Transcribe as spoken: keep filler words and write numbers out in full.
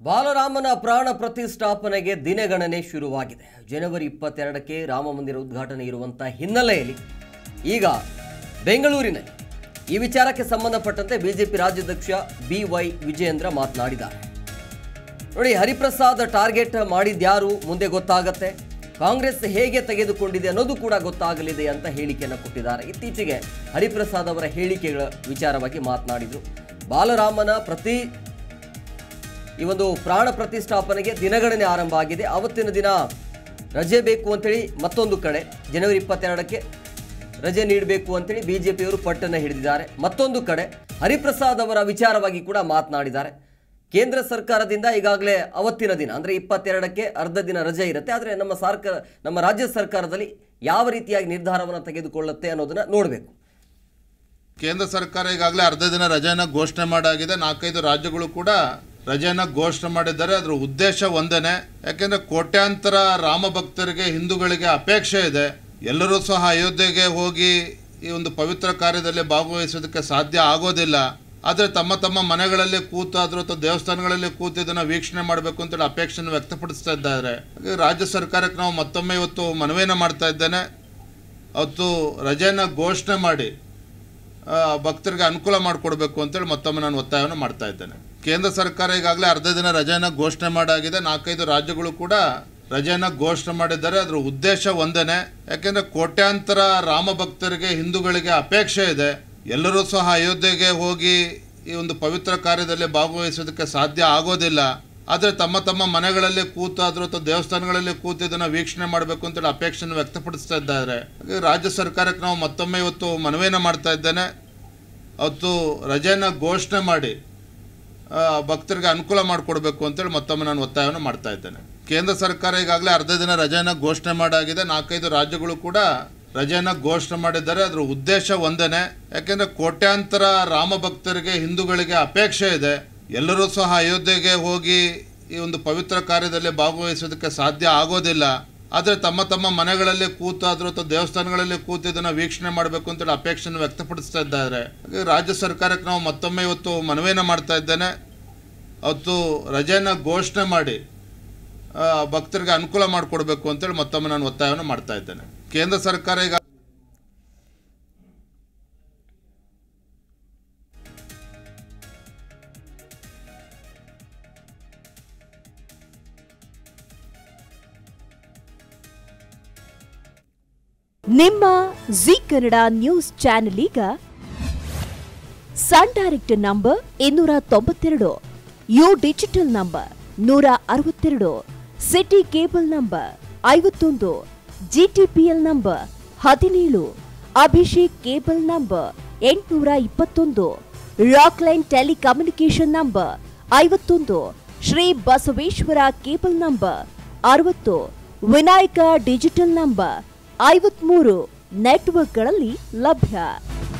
ಬಾಲರಾಮನ ಪ್ರಾಣ ಪ್ರತಿಷ್ಠಾಪನೆಗೆ ದಿನಗಣನೆ ಶುರುವಾಗಿದೆ. ಜನವರಿ ಇಪ್ಪತ್ತೆರಡಕ್ಕೆ ರಾಮ ಮಂದಿರ ಉದ್ಘಾಟನೆ ಇರುವಂತ ಹಿನ್ನೆಲೆಯಲ್ಲಿ ಈಗ ಬೆಂಗಳೂರಿನಲ್ಲಿ ಈ ವಿಚಾರಕ್ಕೆ ಸಂಬಂಧಪಟ್ಟಂತೆ ಬಿಜೆಪಿ ರಾಜ್ಯಾಧ್ಯಕ್ಷ ಬಿ ವೈ ವಿಜಯೇಂದ್ರ ಮಾತನಾಡಿದ್ದಾರೆ. ನೋಡಿ, ಹರಿಪ್ರಸಾದ್ ಟಾರ್ಗೆಟ್ ಮಾಡಿದ್ಯಾರು ಮುಂದೆ ಗೊತ್ತಾಗುತ್ತೆ, ಕಾಂಗ್ರೆಸ್ ಹೇಗೆ ತೆಗೆದುಕೊಂಡಿದೆ ಅನ್ನೋದು ಕೂಡ ಗೊತ್ತಾಗಲಿದೆ ಅಂತ ಹೇಳಿಕೆಯನ್ನು ಕೊಟ್ಟಿದ್ದಾರೆ. ಇತ್ತೀಚೆಗೆ ಹರಿಪ್ರಸಾದ್ ಅವರ ಹೇಳಿಕೆಗಳ ವಿಚಾರವಾಗಿ ಮಾತನಾಡಿದರು. ಬಾಲರಾಮನ ಪ್ರತಿ ಈ ಒಂದು ಪ್ರಾಣ ಪ್ರತಿಷ್ಠಾಪನೆಗೆ ದಿನಗಣನೆ ಆರಂಭ ಆಗಿದೆ. ಆವತ್ತಿನ ದಿನ ರಜೆ ಬೇಕು ಅಂತೇಳಿ ಮತ್ತೊಂದು ಕಡೆ ಜನವರಿ ಇಪ್ಪತ್ತೆರಡಕ್ಕೆ ರಜೆ ನೀಡಬೇಕು ಅಂತೇಳಿ ಬಿಜೆಪಿಯವರು ಪಟ್ಟನ್ನು ಹಿಡಿದಿದ್ದಾರೆ. ಮತ್ತೊಂದು ಕಡೆ ಹರಿಪ್ರಸಾದ್ ಅವರ ವಿಚಾರವಾಗಿ ಕೂಡ ಮಾತನಾಡಿದ್ದಾರೆ. ಕೇಂದ್ರ ಸರ್ಕಾರದಿಂದ ಈಗಾಗಲೇ ಅವತ್ತಿನ ದಿನ ಅಂದರೆ ಇಪ್ಪತ್ತೆರಡಕ್ಕೆ ಅರ್ಧ ದಿನ ರಜೆ ಇರುತ್ತೆ. ಆದರೆ ನಮ್ಮ ಸರ್ಕಾರ ನಮ್ಮ ರಾಜ್ಯ ಸರ್ಕಾರದಲ್ಲಿ ಯಾವ ರೀತಿಯಾಗಿ ನಿರ್ಧಾರವನ್ನು ತೆಗೆದುಕೊಳ್ಳುತ್ತೆ ಅನ್ನೋದನ್ನ ನೋಡಬೇಕು. ಕೇಂದ್ರ ಸರ್ಕಾರ ಈಗಾಗಲೇ ಅರ್ಧ ದಿನ ರಜೆಯನ್ನು ಘೋಷಣೆ ಮಾಡಾಗಿದೆ. ನಾಲ್ಕೈದು ರಾಜ್ಯಗಳು ಕೂಡ ರಜೆಯನ್ನು ಘೋಷಣೆ ಮಾಡಿದ್ದಾರೆ. ಅದರ ಉದ್ದೇಶ ಒಂದೇನೆ, ಯಾಕೆಂದರೆ ಕೋಟ್ಯಾಂತರ ರಾಮ ಭಕ್ತರಿಗೆ, ಹಿಂದೂಗಳಿಗೆ ಅಪೇಕ್ಷೆ ಇದೆ. ಎಲ್ಲರೂ ಸಹ ಅಯೋಧ್ಯೆಗೆ ಹೋಗಿ ಈ ಒಂದು ಪವಿತ್ರ ಕಾರ್ಯದಲ್ಲಿ ಭಾಗವಹಿಸೋದಕ್ಕೆ ಸಾಧ್ಯ ಆಗೋದಿಲ್ಲ. ಆದರೆ ತಮ್ಮ ತಮ್ಮ ಮನೆಗಳಲ್ಲಿ ಕೂತಾದರೂ ಅಥವಾ ದೇವಸ್ಥಾನಗಳಲ್ಲಿ ಕೂತು ಇದನ್ನು ವೀಕ್ಷಣೆ ಮಾಡಬೇಕು ಅಂತೇಳಿ ಅಪೇಕ್ಷೆಯನ್ನು ವ್ಯಕ್ತಪಡಿಸ್ತಾ ಇದ್ದಾರೆ. ಹಾಗೆ ರಾಜ್ಯ ಸರ್ಕಾರಕ್ಕೆ ನಾವು ಮತ್ತೊಮ್ಮೆ ಇವತ್ತು ಮನವಿಯನ್ನು ಮಾಡ್ತಾ ಇದ್ದೇನೆ. ಅವತ್ತು ರಜೆಯನ್ನು ಘೋಷಣೆ ಮಾಡಿ ಭಕ್ತರಿಗೆ ಅನುಕೂಲ ಮಾಡಿಕೊಡ್ಬೇಕು ಅಂತೇಳಿ ಮತ್ತೊಮ್ಮೆ ನಾನು ಒತ್ತಾಯವನ್ನು ಮಾಡ್ತಾ ಇದ್ದೇನೆ. ಕೇಂದ್ರ ಸರ್ಕಾರ ಈಗಾಗಲೇ ಅರ್ಧ ದಿನ ರಜೆಯನ್ನು ಘೋಷಣೆ ಮಾಡಾಗಿದೆ. ನಾಲ್ಕೈದು ರಾಜ್ಯಗಳು ಕೂಡ ರಜೆಯನ್ನು ಘೋಷಣೆ ಮಾಡಿದ್ದಾರೆ. ಅದರ ಉದ್ದೇಶ ಒಂದೇನೆ, ಯಾಕೆಂದರೆ ಕೋಟ್ಯಾಂತರ ರಾಮ ಭಕ್ತರಿಗೆ, ಹಿಂದೂಗಳಿಗೆ ಅಪೇಕ್ಷೆ ಇದೆ. ಎಲ್ಲರೂ ಸಹ ಅಯೋಧ್ಯೆಗೆ ಹೋಗಿ ಈ ಒಂದು ಪವಿತ್ರ ಕಾರ್ಯದಲ್ಲಿ ಭಾಗವಹಿಸೋದಕ್ಕೆ ಸಾಧ್ಯ ಆಗೋದಿಲ್ಲ. ಆದರೆ ತಮ್ಮ ತಮ್ಮ ಮನೆಗಳಲ್ಲಿ ಕೂತಾದರೂ ಅಥವಾ ದೇವಸ್ಥಾನಗಳಲ್ಲಿ ಕೂತು ಇದನ್ನು ವೀಕ್ಷಣೆ ಮಾಡಬೇಕು ಅಂತೇಳಿ ಅಪೇಕ್ಷೆಯನ್ನು ವ್ಯಕ್ತಪಡಿಸ್ತಾ ಇದ್ದಾರೆ. ಹಾಗೆ ರಾಜ್ಯ ಸರ್ಕಾರಕ್ಕೆ ನಾವು ಮತ್ತೊಮ್ಮೆ ಇವತ್ತು ಮನವಿಯನ್ನು ಮಾಡ್ತಾ ಇದ್ದೇನೆ. ಅವತ್ತು ರಜೆಯನ್ನು ಘೋಷಣೆ ಮಾಡಿ ಭಕ್ತರಿಗೆ ಅನುಕೂಲ ಮಾಡಿಕೊಡ್ಬೇಕು ಅಂತೇಳಿ ಮತ್ತೊಮ್ಮೆ ನಾನು ಒತ್ತಾಯವನ್ನು ಮಾಡ್ತಾ ಇದ್ದೇನೆ. ಕೇಂದ್ರ ಸರ್ಕಾರ ಈಗಾಗಲೇ ಅರ್ಧ ದಿನ ರಜೆಯನ್ನು ಘೋಷಣೆ ಮಾಡಾಗಿದೆ. ನಾಲ್ಕೈದು ರಾಜ್ಯಗಳು ಕೂಡ ರಜೆಯನ್ನು ಘೋಷಣೆ ಮಾಡಿದ್ದಾರೆ. ಅದರ ಉದ್ದೇಶ ಒಂದೇನೆ, ಯಾಕೆಂದರೆ ಕೋಟ್ಯಾಂತರ ರಾಮ ಭಕ್ತರಿಗೆ, ಹಿಂದೂಗಳಿಗೆ ಅಪೇಕ್ಷೆ ಇದೆ. ಎಲ್ಲರೂ ಸಹ ಅಯೋಧ್ಯೆಗೆ ಹೋಗಿ ಈ ಒಂದು ಪವಿತ್ರ ಕಾರ್ಯದಲ್ಲಿ ಭಾಗವಹಿಸೋದಕ್ಕೆ ಸಾಧ್ಯ ಆಗೋದಿಲ್ಲ. ಆದರೆ ತಮ್ಮ ತಮ್ಮ ಮನೆಗಳಲ್ಲಿ ಕೂತಾದರೂ ಅಥವಾ ದೇವಸ್ಥಾನಗಳಲ್ಲಿ ಕೂತು ಇದನ್ನು ವೀಕ್ಷಣೆ ಮಾಡಬೇಕು ಅಂತೇಳಿ ಅಪೇಕ್ಷೆಯನ್ನು ವ್ಯಕ್ತಪಡಿಸ್ತಾ ಇದ್ದಾರೆ. ಹಾಗೆ ರಾಜ್ಯ ಸರ್ಕಾರಕ್ಕೆ ನಾವು ಮತ್ತೊಮ್ಮೆ ಇವತ್ತು ಮನವಿಯನ್ನು ಮಾಡ್ತಾ ಇದ್ದೇನೆ. ಅವತ್ತು ರಜೆಯನ್ನು ಘೋಷಣೆ ಮಾಡಿ ಭಕ್ತರಿಗೆ ಅನುಕೂಲ ಮಾಡಿಕೊಡ್ಬೇಕು ಅಂತೇಳಿ ಮತ್ತೊಮ್ಮೆ ನಾನು ಒತ್ತಾಯವನ್ನು ಮಾಡ್ತಾ ಇದ್ದೇನೆ. ಕೇಂದ್ರ ಸರ್ಕಾರ ಈಗ ನಿಮ್ಮ ಜಿ ಕನ್ನಡ ನ್ಯೂಸ್ ಚಾನೆಲ್ ಈಗ ಸನ್ ಡೈರೆಕ್ಟ್ ನಂಬರ್ ಇನ್ನೂರ ತೊಂಬತ್ತೆರಡು, ಯು ಡಿಜಿಟಲ್ ನಂಬರ್ ನೂರ ಅರವತ್ತೆರಡು, ಸಿಟಿ ಕೇಬಲ್ ನಂಬರ್ ಐವತ್ತೊಂದು, ಜಿಟಿಪಿಎಲ್ ನಂಬರ್ ಹದಿನೇಳು, ಅಭಿಷೇಕ್ ಕೇಬಲ್ ನಂಬರ್ ಎಂಟುನೂರ ಇಪ್ಪತ್ತೊಂದು, ರಾಕ್ಲೈನ್ ಟೆಲಿಕಮ್ಯುನಿಕೇಶನ್ ನಂಬರ್ ಐವತ್ತೊಂದು, ಶ್ರೀ ಬಸವೇಶ್ವರ ಕೇಬಲ್ ನಂಬರ್ ಅರವತ್ತು, ವಿನಾಯಕ ಡಿಜಿಟಲ್ ನಂಬರ್ ಐವತ್ಮೂರು ನೆಟ್ವರ್ಕ್ಗಳಲ್ಲಿ ಲಭ್ಯ.